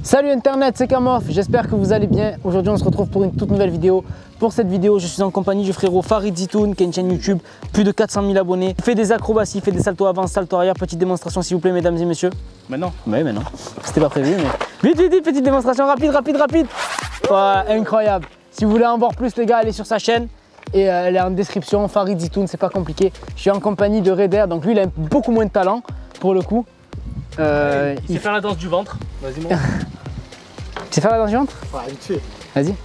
Salut internet, c'est Kamof, j'espère que vous allez bien. Aujourd'hui on se retrouve pour une toute nouvelle vidéo. Pour cette vidéo, je suis en compagnie du frérot Farid Zitoun, qui a une chaîne YouTube, plus de 400 000 abonnés. Il fait des acrobaties, il fait des saltos avant, saltos arrière. Petite démonstration s'il vous plaît mesdames et messieurs. Maintenant. Oui maintenant, c'était pas prévu mais... Vite, petite démonstration, rapide. Ouais, incroyable. Si vous voulez en voir plus les gars, allez sur sa chaîne. Et elle est en description, Farid Zitoun, c'est pas compliqué. Je suis en compagnie de Raider, donc lui il a beaucoup moins de talent pour le coup. Il sait faire la danse du ventre. Vas-y montre. Tu sais faire la danse du ventre? Ouais, vite fait. Vas-y.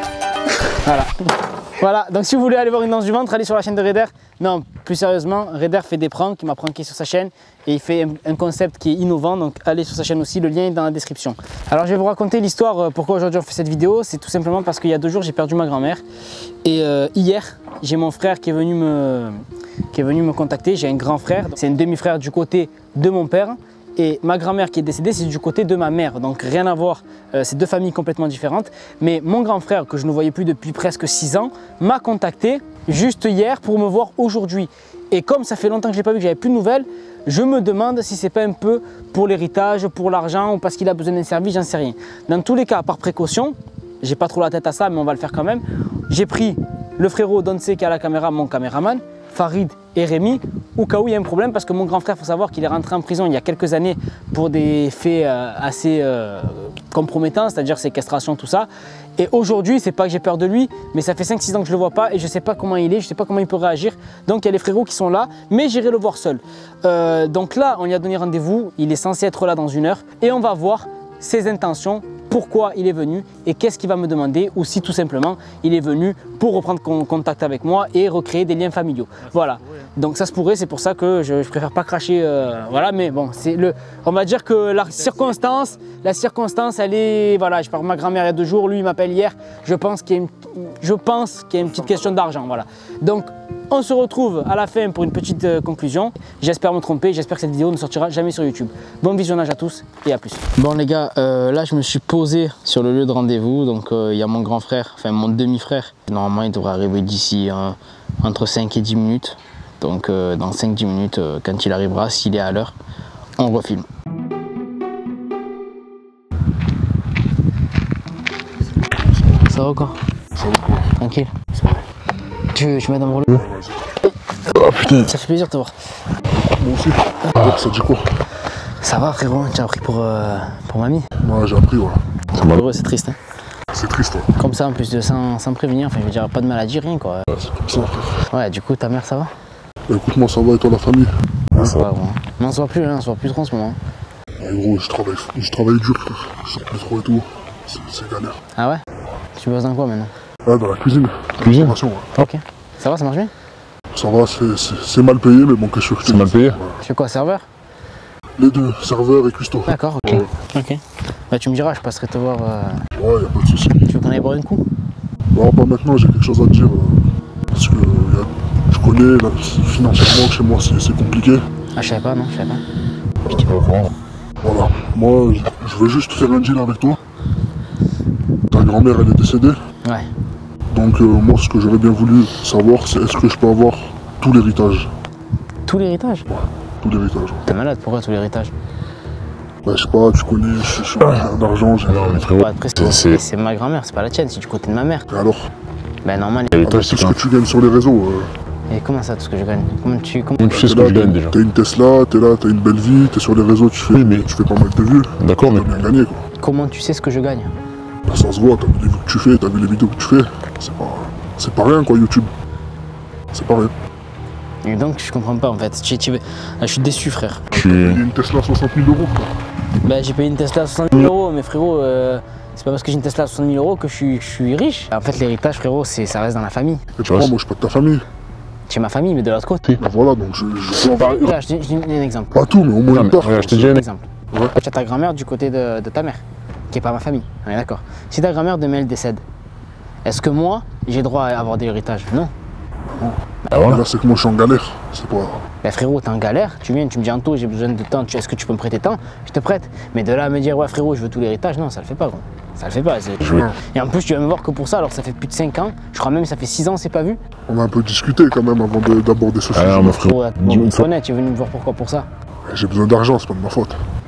Voilà, donc si vous voulez aller voir une danse du ventre, allez sur la chaîne de Raider. Non, plus sérieusement, Raider fait des pranks, il m'a pranké sur sa chaîne et il fait un concept qui est innovant, donc allez sur sa chaîne aussi, le lien est dans la description. Alors je vais vous raconter l'histoire, pourquoi aujourd'hui on fait cette vidéo. C'est tout simplement parce qu'il y a 2 jours j'ai perdu ma grand-mère et hier j'ai mon frère qui est venu me contacter. J'ai un grand frère, c'est un demi-frère du côté de mon père. Et ma grand-mère qui est décédée, c'est du côté de ma mère, donc rien à voir, c'est 2 familles complètement différentes. Mais mon grand frère, que je ne voyais plus depuis presque 6 ans, m'a contacté juste hier pour me voir aujourd'hui. Et comme ça fait longtemps que je ne l'ai pas vu, que j'avais plus de nouvelles, je me demande si c'est pas un peu pour l'héritage, pour l'argent ou parce qu'il a besoin d'un service, j'en sais rien. Dans tous les cas, par précaution, j'ai pas trop la tête à ça, mais on va le faire quand même. J'ai pris le frérot Donce qui est à la caméra, mon caméraman, Farid et Rémi, au cas où il y a un problème, parce que mon grand frère, il faut savoir qu'il est rentré en prison il y a quelques années pour des faits assez compromettants, c'est-à-dire séquestration, tout ça. Et aujourd'hui, c'est pas que j'ai peur de lui, mais ça fait 5-6 ans que je le vois pas et je sais pas comment il est, je sais pas comment il peut réagir. Donc il y a les frérots qui sont là, mais j'irai le voir seul. Donc là, on lui a donné rendez-vous, il est censé être là dans 1 heure et on va voir ses intentions, pourquoi il est venu et qu'est-ce qu'il va me demander, ou si tout simplement il est venu pour reprendre contact avec moi et recréer des liens familiaux. Voilà, donc ça se pourrait, c'est pour ça que je préfère pas cracher, voilà, mais bon, on va dire que la circonstance elle est, voilà, je parle de ma grand-mère il y a 2 jours, lui il m'appelle hier, je pense qu'il y a une petite question d'argent, voilà. Donc on se retrouve à la fin pour une petite conclusion. J'espère me tromper, j'espère que cette vidéo ne sortira jamais sur YouTube. Bon visionnage à tous et à plus. Bon les gars, là je me suis posé sur le lieu de rendez-vous. Donc il y a mon grand frère, enfin mon demi-frère. Normalement il devrait arriver d'ici entre 5 et 10 minutes. Donc dans 5-10 minutes, quand il arrivera, s'il est à l'heure, on refilme. Ça va quoi? Ça va quoi? Tranquille. Tu veux que je mette dans mon rouleau? Oh putain. Ça fait plaisir de te voir. Moi aussi. Ça dit quoi? Ça va frérot, tu as appris pour mamie? Ouais, j'ai appris, voilà. C'est malheureux, c'est triste. Hein. C'est triste, ouais. Comme ça en plus de sans prévenir, enfin je veux dire pas de maladie, rien quoi. Ouais, c'est comme ça. Ouais, du coup ta mère ça va? Bah, écoute moi ça va et toi la famille? Ouais, ça va gros. Non, on se voit plus, hein, on se voit plus trop en ce moment. Ouais, gros, je travaille dur, frère. Je sors plus trop et tout. C'est galère. Ah ouais? Tu bosses dans quoi maintenant? Ouais, dans la cuisine. Cuisine? Ouais. Ok. Ça va, ça marche bien? Ça va, c'est mal payé, mais bon, qu'est-ce que je te dis? C'est mal payé? Ouais. Tu fais quoi, serveur? Les deux, serveur et cuistot. D'accord, ok. Ouais. Ok. Bah tu me diras, je passerai te voir. Ouais, y'a pas de soucis. Tu veux qu'on aille boire une coup? Non, pas maintenant, j'ai quelque chose à te dire. Parce que tu connais, là, financièrement, chez moi, c'est compliqué. Ah, je savais pas, non, je savais pas. J'étais pas au courant. Voilà, moi, je veux juste faire un deal avec toi. Ta grand-mère, elle est décédée. Ouais. Donc moi, ce que j'aurais bien voulu savoir, c'est est-ce que je peux avoir tout l'héritage? Tout l'héritage? Ouais, tout l'héritage. Ouais. T'es malade, pourquoi tout l'héritage? Bah je sais pas, tu connais, je suis d'argent, j'ai... Non mais frérot, c'est ma grand-mère, c'est pas la tienne, c'est du côté de ma mère. Et alors? Bah normal. Avec tout ce que tu gagnes sur les réseaux. Et comment ça, tout ce que je gagne? Comment tu sais ce que je gagne déjà? T'as une Tesla, t'es là, t'as une belle vie, t'es sur les réseaux, tu fais pas mal de vues. D'accord, mais... bien gagné quoi. Comment tu sais ce que je gagne? Bah ça se voit, t'as vu les vues que tu fais, t'as vu les vidéos que tu fais. C'est pas rien quoi YouTube. C'est pas rien. Et donc je comprends pas en fait, je suis déçu frère. T'as payé une Tesla à 60 000 €. Bah j'ai payé une Tesla à 60 000 €, mais frérot, c'est pas parce que j'ai une Tesla à 60 000 € que je suis riche. En fait l'héritage frérot, ça reste dans la famille. Et tu vois, moi je suis pas de ta famille. Tu es ma famille, mais de l'autre côté. Bah voilà, donc je Là, je dis un exemple. Pas tout, mais au moins une part. Je te dis un exemple. Ouais. Tu as ta grand-mère du côté de ta mère, qui est pas ma famille, on est d'accord. Si ta grand-mère demain elle décède, est-ce que moi j'ai droit à avoir des héritages? Non. Ah ouais. Là c'est que moi je suis en galère, c'est pas... Bah frérot, t'es en galère, tu viens, tu me dis Anto, j'ai besoin de temps, est-ce que tu peux me prêter temps? Je te prête. Mais de là à me dire ouais frérot, je veux tout l'héritage, non, ça le fait pas gros. Ça le fait pas. Et en plus tu vas me voir que pour ça, alors ça fait plus de 5 ans, je crois même que ça fait 6 ans, c'est pas vu. On a un peu discuté quand même avant d'aborder ce sujet. Ah, mon frérot, tu es venu me voir pourquoi pour ça? J'ai besoin d'argent, c'est pas de ma faute.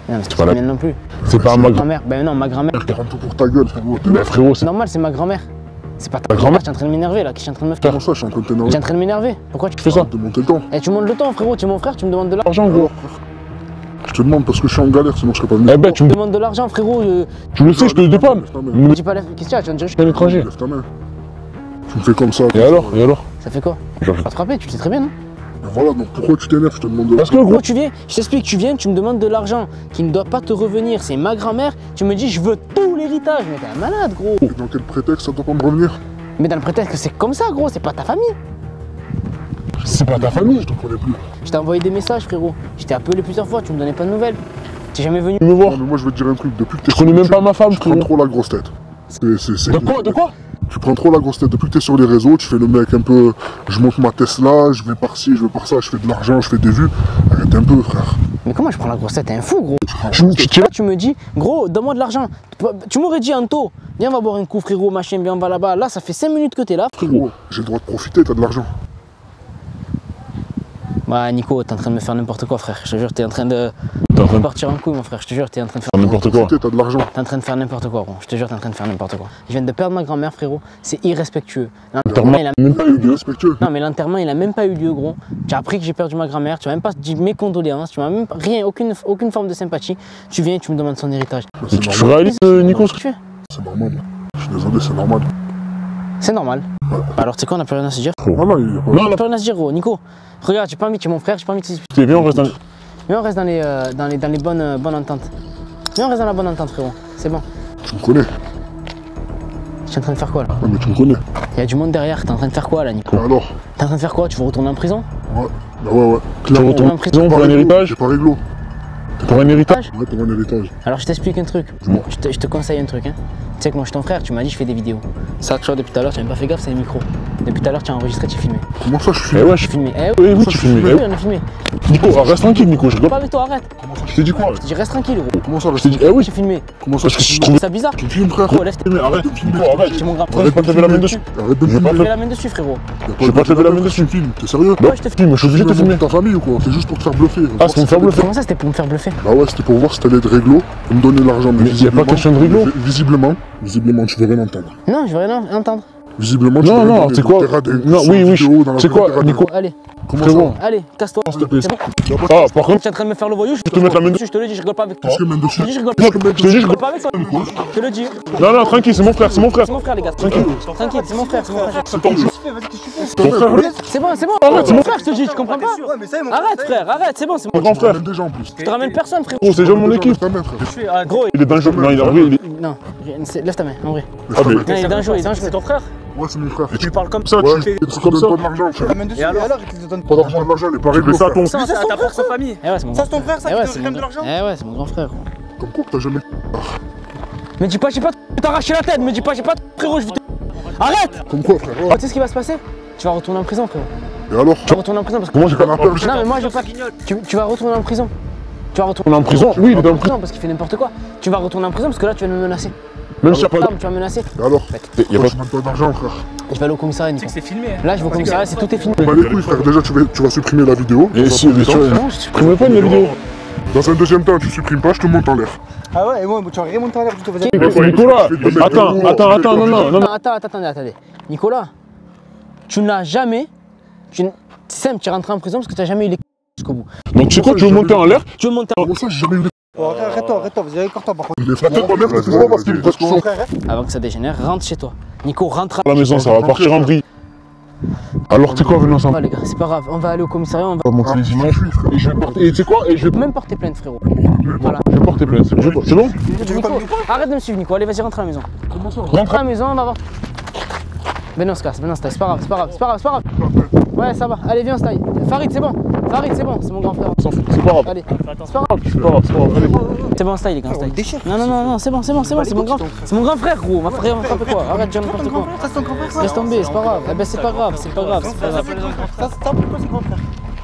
Non, mais c'est pas pas la mienne non plus. C'est pas ma grand-mère. Grand-mère. Ben non, ma grand-mère. Prends tout pour ta gueule, frérot. Mais frérot, C'est normal, c'est ma grand-mère. C'est pas ta grand-mère. grand-mère. Tu es en train de m'énerver là. Je suis en train de me faire. Comment ça, je suis en train de Tu t'énerver? es en train de m'énerver. Pourquoi tu fais ça. De monter le temps. Eh, tu montes le temps, frérot. Tu es mon frère, tu me demandes de l'argent. Argent, gros. Je te demande parce que je suis en galère, sinon je serais pas venu. Eh ben, tu Tu me me demandes de l'argent, frérot. tu le sais, je te le dépanne. Lève ta main. Me Dis pas la. Qu'est-ce qu'il y a? Tu vas me dire, dis un étranger. Lève ta main. Tu me fais comme ça. Et alors? Et alors? ça fait quoi? Genre, Tu vas te frapper, tu le sais très bien, non? Mais voilà, donc pourquoi tu t'énerves? Je te demande de parce que Gros, gros, tu viens, je t'explique, tu viens, tu me demandes de l'argent qui ne doit pas te revenir. C'est ma grand-mère. Tu me dis, je veux tout l'héritage. Mais t'es un malade, gros. Et dans quel prétexte ça doit pas me revenir? Mais dans le prétexte que c'est comme ça, gros. C'est pas ta famille. c'est pas ta famille. Je te connais plus. Je t'ai envoyé des messages, frérot. Je t'ai appelé plusieurs fois. Tu me donnais pas de nouvelles. T'es jamais venu. Tu me vois. Non, mais moi je vais te dire un truc. Depuis que t'es Je connais même sur- pas ma femme, Tu prends frérot. trop la grosse tête. C'est- De quoi? De quoi? Tu prends trop la grosse tête. Depuis que t'es sur les réseaux, tu fais le mec un peu. Je monte ma Tesla, je vais par-ci, je vais par-ça, je fais de l'argent, je fais des vues. Arrête un peu, frère. Mais comment je prends la grosse tête? T'es un fou, gros. Tu Là, tu me dis, gros, donne-moi de l'argent. Tu m'aurais dit, Anto, viens, on va boire un coup, frérot, machin, viens, on va là-bas. Là, ça fait 5 minutes que t'es là. Frérot, j'ai le droit de profiter, t'as de l'argent. Bah, Nico, t'es en train de me faire n'importe quoi, frère. Je te jure, t'es en train de T'es en train de partir en couille, mon frère. Je te jure, t'es en train de faire. faire n'importe quoi. Profiter, t'as de l'argent. T'es en train de faire n'importe quoi, gros. Je te jure, t'es en train de faire n'importe quoi. Je viens de perdre ma grand-mère, frérot. C'est irrespectueux. L'enterrement, il a- même pas eu lieu. Respectueux. Non, mais l'enterrement, il a même pas eu lieu, gros. Tu as appris que j'ai perdu ma grand-mère. Tu m'as même pas dit mes condoléances. Tu m'as même pas, rien, aucune forme de sympathie. Tu viens et tu me demandes son héritage. Mais c'est Tu normal. réalises, Nico, ce que Tu fais? C'est normal. Je suis désolé, c'est normal. C'est normal. Alors, tu sais quoi, on n'a plus rien à se dire. Voilà, il y a pas. Non, On n'a plus rien à se dire, gros. Nico, regarde, j'ai pas envie, tu es mon frère, j'ai pas envie de te disputer. t'es bien, on reste dans. Mais on reste dans les bonnes ententes. Mais on reste dans la bonne entente, frérot. C'est bon. Tu me connais. Tu es en train de faire quoi, là? Ouais, mais tu me connais. Il y a du monde derrière. T'es en train de faire quoi, là, Nico? Et alors? T'es en train de faire quoi? Tu veux retourner en prison? Ouais. Bah ouais. Tu Clairement. retournes en prison pour un héritage? J'ai pas réglo. Pour un héritage? Ouais, pour un héritage. Alors, je t'explique un truc. Dis-moi. Je te conseille un truc, hein. Tu sais que moi, je suis ton frère. Tu m'as dit, je fais des vidéos. Ça, tu vois, depuis tout à l'heure, tu n'as même pas fait gaffe, c'est un micro. Depuis tout à l'heure, tu as enregistré, tu as filmé. Comment ça, je suis Eh filmé? ouais, Tu filmé. Eh Oui, oui, Ça, tu je filmes. filme. oui, on a filmé. Nico, reste tranquille, Nico, je rigole. Pas avec toi, arrête. Je t'ai dit quoi? Je dis, reste tranquille, gros. Comment ça, Je t'ai dit, eh oui. J'ai filmé. Comment ça, Parce que je je filme? trouvais. C'est bizarre. Tu me filmes, frère? Gros, lève tes Mais arrête, Nico, arrête. C'est mon grand Je vais frère. pas te lever la main dessus. Arrête de me Je vais pas Je filmer. mets la main dessus, frérot. Y a vais pas te lever la main dessus. Tu me filmes, t'es sérieux? Bah, Ouais, je te filme, je suis obligé de te filmer. ta famille ou quoi? C'est juste pour te faire bluffer. Ah, c'est pour me faire bluffer. Comment ça, c'était pour me faire bluffer? Bah ouais, c'était pour voir si t'allais être réglo et me donner l'argent. Mais y a pas question de réglo. Visiblement, tu veux rien entendre. Non, je veux rien entendre. Visiblement, tu Non, veux rien non, donner. c'est quoi? Donc, t'es radin. Non, Sur oui, oui, vidéo, dans la c'est quoi, vidéo, t'es radin. Nico? Allez, Comment C'est ça? bon. allez, casse-toi. S'il te plaît. C'est bon. Y a pas de- Ah, par contre, Tu es en train de me faire le voyou, je te mettre la main dessus. Je te le dis, je rigole pas avec toi. Qu'est-ce que mène dessus? Je te dis, je rigole Qu'est-ce pas. que mène je te dis, je Je rigole rigole. pas avec toi. Je te le dis. Non, non, tranquille, c'est mon frère, c'est mon frère. C'est mon frère, les gars. Tranquille, tranquille, c'est mon frère, c'est mon frère. C'est ton jeu. Ton frère, C'est bon, c'est bon. Arrête, C'est mon frère, je te dis, tu comprends pas? Ouais, mais ça, mon Arrête, frère, arrête, c'est bon, c'est Mon bon. grand tu frère. ramènes des gens en plus. Je te ramène personne, frérot. Oh, c'est déjà mon équipe. Ta main, frère. Gros, Il est dangereux. Non, il est en vrai, il est. non, lève ta main, en vrai. Ah, mais. Non, il est dangereux, il est dangereux. C'est ton frère? Ouais, c'est mon frère. Tu parles comme Ça, Ouais, tu et fais tu comme donnes ça. pas de l'argent, frère. Et alors il te donne Pas d'argent, de l'argent, elle est pas Tu réglo, fais ça à frère. ton. ça, c'est ta propre famille. Eh ouais, c'est mon Ça, grand c'est ton frère, ça, Eh qui ouais, te c'est réclame mon de l'argent? Eh ouais, c'est mon grand frère. Comme quoi que t'as jamais. Mais dis pas, j'ai pas t'arracher la tête, me dis pas, j'ai pas frérot, je vais te. Arrête! Comme quoi, frère? Tu sais ce qui va se passer? Tu vas retourner en prison, frérot. Et alors? Tu vas retourner en prison parce que. Comment j'ai pas. T'en as perdu. Non, mais moi, je veux pas. Tu vas retourner en prison. Tu vas On retourner est en prison? Oui, il est dans le prison. prison parce qu'il fait n'importe quoi. Tu vas retourner en prison parce que là, tu viens de me menacer. Même s'il n'y a pas L'arme, tu vas me menacer. Et alors? de. Il y a Moi, pas je demande pas d'argent, frère. Je vais aller au commissariat, Tu Nico. sais que c'est filmé. hein. Là, je vais au commissariat, c'est tout est fini. Bah les couilles, frère. Déjà, tu vas supprimer la vidéo. Et Dans un si, premier mais tu temps. vois. Non, je Supprime pas une vidéo. Dans un deuxième temps, tu supprimes pas, je te monte en l'air. Ah ouais, et moi, tu vas rien monter en l'air du tout, vas-y. Nicolas, attends, non. Attendez. Nicolas, tu n'as jamais. C'est simple, tu es rentré en prison parce que tu n'as jamais eu les jusqu'au bout. Donc, tu sais quoi, tu veux monter en l'air? Tu veux monter Comment ça, j'ai jamais eu les. Oh, arrête-toi, vas-y, écarte-toi par contre. Les frères, ta mère, t'es toujours parce qu'ils sont. avant que ça dégénère, rentre chez toi. Nico, rentre à À la maison, ça va partir en vrille. Alors, tu sais quoi, venez ensemble. les gars, c'est pas grave, on va aller au commissariat, on va On va montrer les images. Et je vais porter. Et tu sais quoi? Et je vais même porter plainte, frérot. Voilà. porter plainte. C'est bon? Nico, arrête de me suivre, Nico, allez, vas-y, rentre à la maison. Comment ça? Rentre à la maison, on va voir. Ben non, on se casse, c'est pas grave. Ouais, ça va, allez, viens, on se taille. Farid, c'est bon, c'est mon grand frère. On s'en fout, c'est pas grave. Allez, c'est pas grave. C'est pas grave, allez. C'est bon, on se taille, les gars, on se taille. Non, c'est bon, c'est mon grand frère, gros. On va frapper quoi? Arrête de dire n'importe quoi. Ça, c'est ton grand frère, ça? Laisse tomber, c'est pas grave. Eh ben, c'est pas grave. Ça, pourquoi c'est grand frère?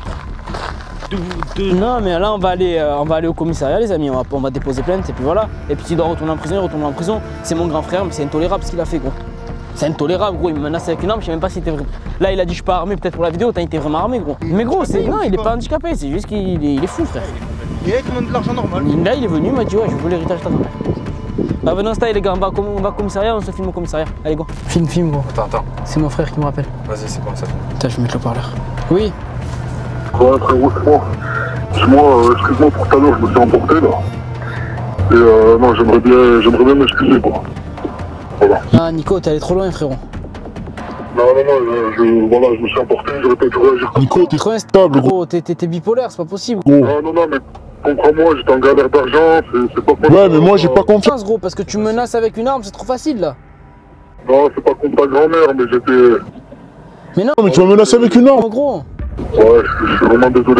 Non, mais là, on va aller au commissariat, les amis. On va déposer plainte, et puis voilà. Et puis, s'il doit retourner en prison, il retourne en prison. C'est mon grand frère, mais c'est intolérable ce qu'il a fait, gros. C'est intolérable, gros. Il me menace avec une arme, je sais même pas s'il était vrai. Là, il a dit, je suis pas armé, peut-être pour la vidéo. Il était vraiment armé, gros. Mais gros, non, il est pas handicapé, c'est juste qu'il est fou, frère. Et là, il te demande de l'argent normal. Là, il est venu, il m'a dit ouais, je veux l'héritage de ta grand-mère. Bah venons, style les gars, on va au commissariat, on se filme au commissariat. Allez, go. Filme, gros. Attends. C'est mon frère qui me rappelle. Vas-y, c'est quoi ça? Putain, je vais mettre le parleur. Oui. Ouais, frérot, c'est moi. Dis-moi, excuse-moi pour tout à l'heure, je me suis emporté là. Et non, j'aimerais bien m'excuser quoi. Voilà. Ah, Nico, t'es allé trop loin, frérot. Non, je me suis emporté, j'aurais pas dû réagir. Nico, t'es Trop instable, gros. gros, t'es bipolaire, c'est pas possible. Gros. Non, mais comprends-moi, j'étais en galère d'argent, c'est pas pour Ouais, mais moi, j'ai pas confiance. Gros, parce que tu me menaces avec une arme, c'est trop facile là. Non, c'est pas contre ta grand-mère, mais j'étais... Mais non, Non, mais tu vas menacer avec une arme. en gros. Ouais, je suis vraiment désolé.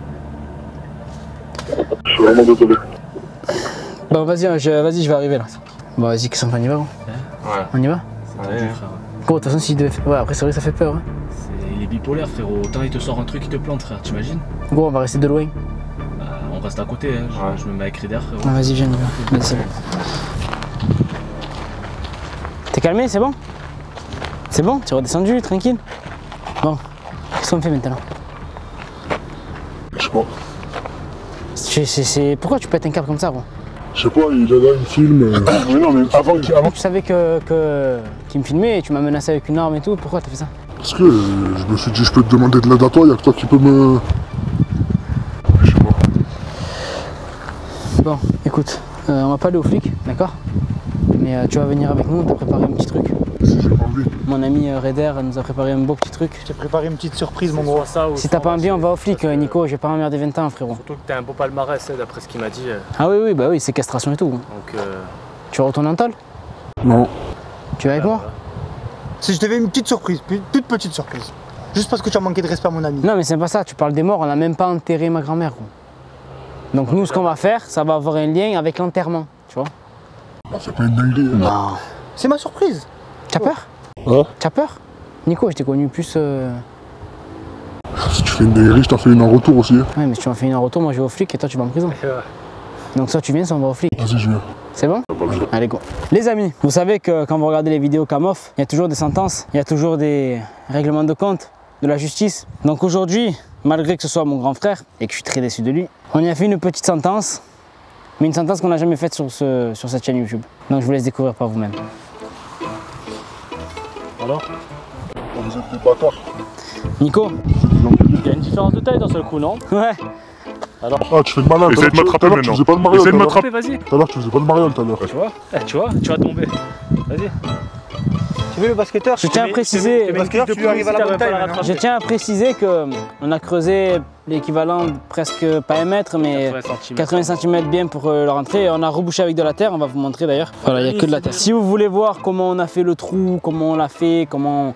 Je suis vraiment désolé. Bon, vas-y, je vais arriver là. Bon, vas-y, qu'est-ce qu'on y va, gros? Ouais. On y va? Allez. Gros, de toute façon, s'il devait faire. Ouais, après, c'est vrai que ça fait peur. Hein. Il est bipolaire, frérot. Autant il te sort un truc, il te plante, frère. T'imagines? Gros, on va rester de loin. Bah, on reste à côté, hein. Je me mets avec Rider, frérot. Ah, vas-y, viens, on y va. Vas-y, c'est bon. T'es calmé, c'est bon? C'est bon? Tu es redescendu, tranquille? Bon, qu'est-ce qu'on fait maintenant? Je sais pas. Pourquoi tu pètes un câble comme ça, gros? Je sais pas, il est là, il me filme. Mais non, mais avant Tu savais qu'il me filmait et tu m'as menacé avec une arme et tout, pourquoi t'as fait ça? Parce que je me suis dit, je peux te demander de l'aide à toi, y'a que toi qui peux me... Je sais pas. Bon, écoute, on va pas aller aux flics, d'accord? Mais tu vas venir avec nous, on t'a préparé un petit truc. Si j'ai pas envie. Mon ami Raider nous a préparé un beau petit truc. J'ai préparé une petite surprise, mon gros. Si t'as pas envie, on va aux flics, Nico, je vais pas m'emmerder 20 ans, frérot. Surtout que t'as un beau palmarès, d'après ce qu'il m'a dit. Ah oui, bah oui, c'est castration et tout. Donc, Tu vas retourner en tôle? Non. Tu vas avec moi? Si je t'avais une petite surprise, toute petite surprise. Juste parce que tu as manqué de respect à mon ami. Non, mais c'est pas ça, tu parles des morts, on a même pas enterré ma grand-mère, gros. Donc nous, ce qu'on va faire, ça va avoir un lien avec l'enterrement, tu vois? Ah, c'est pas une dinguerie. Hein. Non. C'est ma surprise. T'as peur? Hein? T'as peur? Nico, je t'ai connu plus... Si tu fais une dinguerie, je t'en fais une en retour aussi. Hein. Ouais, mais si tu m'as fait une en retour, moi je vais au flic et toi tu vas en prison. Donc soit tu viens, soit on va au flic. Vas-y, je viens. C'est bon? Allez, go. Les amis, vous savez que quand vous regardez les vidéos Kamof, il y a toujours des sentences, il y a toujours des règlements de compte, de la justice. Donc aujourd'hui, malgré que ce soit mon grand frère et que je suis très déçu de lui, on y a fait une petite sentence, mais une sentence qu'on n'a jamais faite sur cette chaîne YouTube. Donc je vous laisse découvrir par vous-même. alors? Vous êtes des bâtards. Nico? Il y a une différence de taille d'un seul coup, non? Ouais. Alors? Ah, tu fais le malin. Essaye de m'attraper Tu maintenant. faisais pas le Mario. Essaye de tout à m'attraper. Vas-y, l'heure, tu faisais pas le Mario tout à l'heure. tu vois, tu vas tomber. Vas-y. Tu veux le basketteur? Je tiens à préciser... Parce que là, tu arrives à la bonne taille maintenant. Je tiens à préciser qu'on a creusé l'équivalent presque, pas 1 mètre, mais 80 cm bien pour le rentrer. On a rebouché avec de la terre, on va vous montrer d'ailleurs. Voilà, il n'y a que de la terre. Si vous voulez voir comment on a fait le trou, comment on l'a fait, comment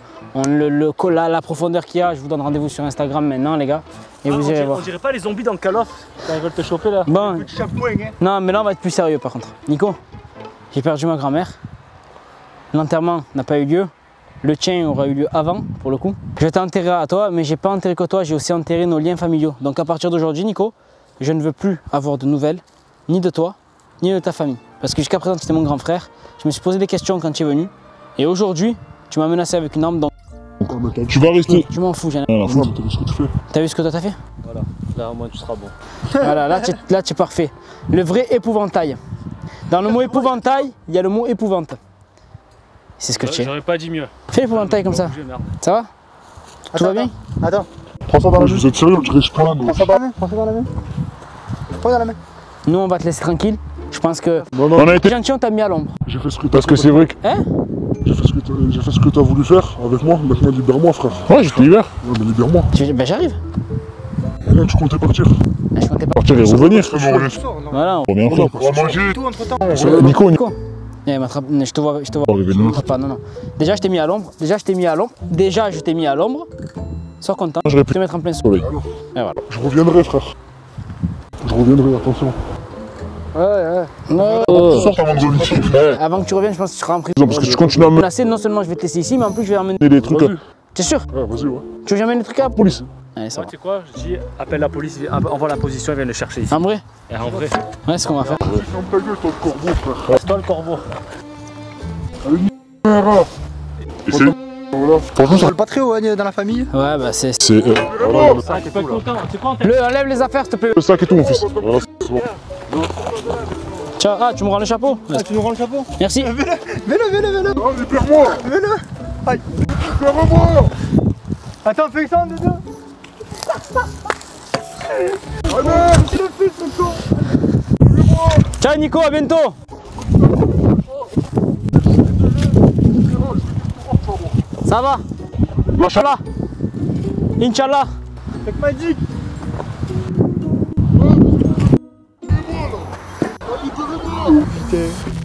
la profondeur qu'il y a, je vous donne rendez-vous sur Instagram maintenant les gars. Et vous irez voir. On dirait pas les zombies dans le Call of quand ils veulent te choper là. Bon, Petit chapeau, hein. non mais là on va être plus sérieux par contre. Nico, j'ai perdu ma grand-mère. L'enterrement n'a pas eu lieu. Le tien aura eu lieu avant, pour le coup. Je vais t'enterrer à toi, mais j'ai pas enterré que toi, j'ai aussi enterré nos liens familiaux. Donc à partir d'aujourd'hui, Nico, je ne veux plus avoir de nouvelles, ni de toi, ni de ta famille. Parce que jusqu'à présent, tu étais mon grand frère. Je me suis posé des questions quand tu es venu. Et aujourd'hui, tu m'as menacé avec une arme, donc Tu vas rester. tu m'en fous, j'en ai... T'as vu ce que tu fais? T'as vu ce que toi t'as fait? Voilà, là au moins tu seras bon. Voilà, là tu es parfait. Le vrai épouvantail. Dans le mot épouvantail, il y a le mot épouvante. C'est ce que tu es. J'aurais pas dit mieux. Fais l'épouvantail comme ça. Ça va? Tout va bien? Attends, Prends ça dans la main. Vous êtes sérieux? On dirait que je plane. prends ça dans la main. Prends ça dans la main. Prends dans la main. Nous, on va te laisser tranquille. Je pense que... On a été. Gentil, on t'a mis à l'ombre. J'ai fait ce que t'as Parce que c'est vrai que. Hein? J'ai fait ce que t'as voulu faire avec moi. Maintenant, libère-moi, frère. Ouais, j'étais hiver. Ouais, mais libère-moi. Ben j'arrive. Là, tu comptais partir. Je comptais pas. Partir et revenir. Voilà. On revient On après. va manger. Tout entre temps. Nico, Nico. Eh, je te vois. arriver de Je nous. m'attrape pas, non. Déjà, je t'ai mis à l'ombre. Déjà, je t'ai mis à l'ombre. Sois content. Je Je vais te mettre en plein soleil. Soleil. Et voilà. Je reviendrai, frère. Je reviendrai, attention. Ouais. Sors avant de revenir. Avant que tu reviennes, je pense que tu seras en prison. Non, parce que tu continues à me Menacé, non seulement je vais te laisser ici, mais en plus je vais emmener. donner des trucs. Vas-y. T'es sûr? Ouais, vas-y, ouais. Tu veux jamais les trucs à la Police. Allez, ça Tu sais quoi, je dis appelle la police, envoie la position, ils viennent le chercher ici. va. En vrai? Et en vrai, Ouais, c'est ce qu'on va faire. Ferme ta gueule, toi, le corbeau, frère. c'est toi le corbeau. Voilà. Franchement, Ça ça. vole pas très haut hein, dans la famille. Ouais, bah c'est. C'est. Tu peux être content, c'est quoi en tête? Le, enlève les affaires, s'il te plaît. Le sac et tout, mon fils. Voilà. c'est bon. Ciao, ah, tu me rends le chapeau? Ah, tu nous rends le chapeau? Merci. Vélo. Oh, libère-moi. Vélo. Aïe. Libère-moi. Attends, fais ça en deux. Allez. Tu le fais, ce con. Ciao Nico, à bientôt. Ça va? Inch'Allah. Inch'Allah. Avec Magic. Libère-moi. Putain.